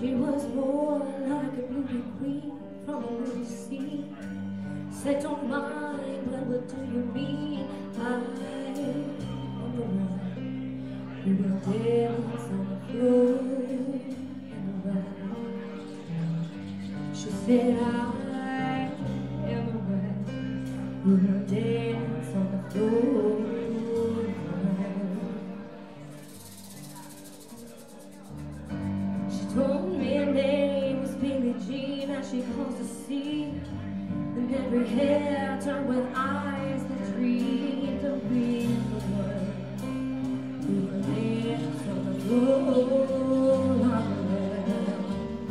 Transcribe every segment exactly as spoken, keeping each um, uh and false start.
She was born like a beauty queen from a movie scene. Said don't mind, but what do you mean? I am the one who will dance on the floor and around. She said I am the one who will dance on the floor and around. She told me her name was Billie Jean as she caused a scene. And every hair turned with eyes that dreamed of being the one who would dance on the floor around.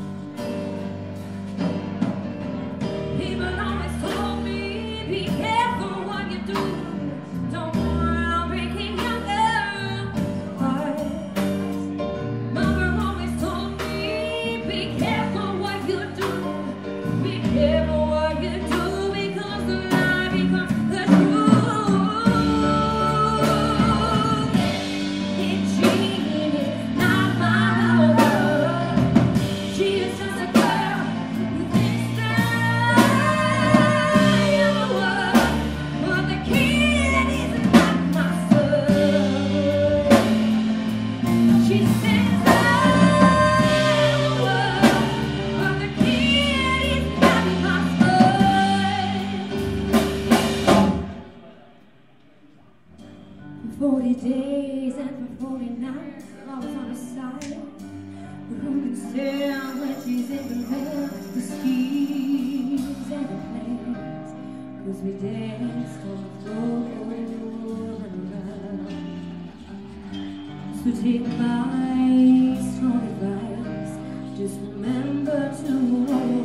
People always told me, be careful what you do. Don't go around breaking young girls' hearts. Mama always told me, be careful what you do. Be careful what you do. Forty days and for forty nights, I was on her side. But who can stand when she's in the middle? The schemes and the plans, 'cause we danced on the floor and around. So take my strong advice, just remember to